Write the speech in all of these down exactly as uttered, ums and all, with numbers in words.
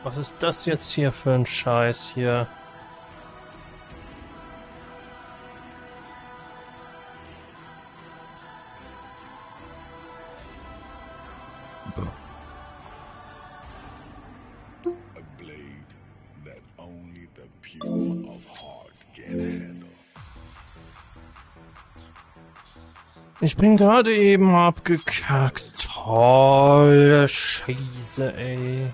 Was ist das jetzt hier für ein Scheiß hier? A blade that only the pure of heart can handle. Ich bin gerade eben abgekackt. Tolle Scheiße, ey.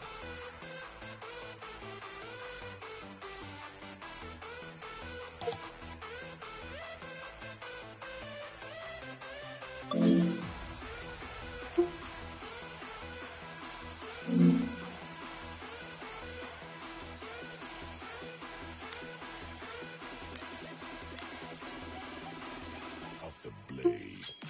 Of the blade.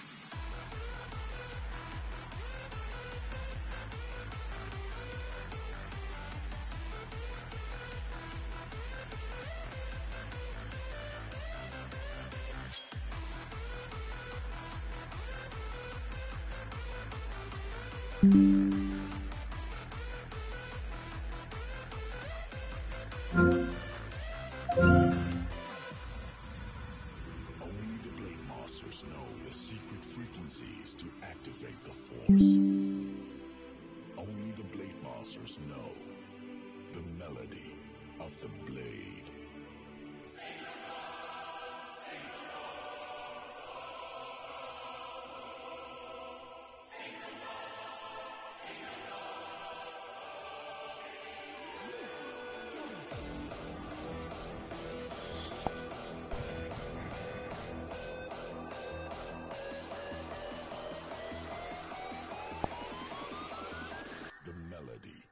Only the Blade Masters know the secret frequencies to activate the Force. Only the Blade Masters know the melody of the blade. The melody.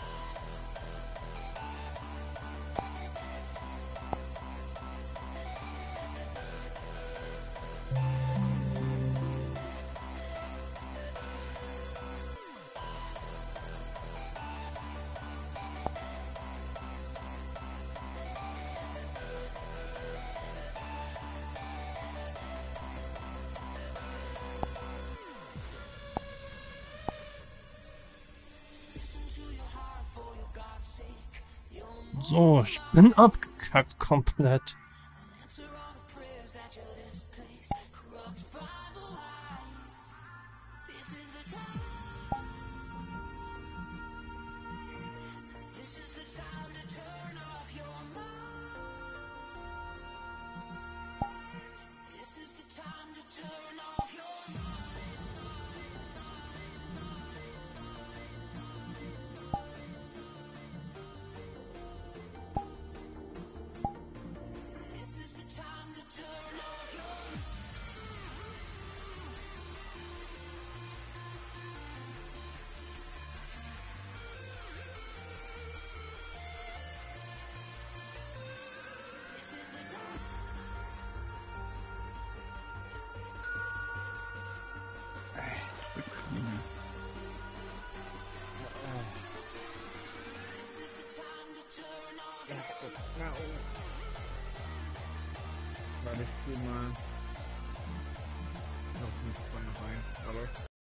So, ich bin abgekackt komplett. Warte, ich spiel mal noch nicht von rein, aber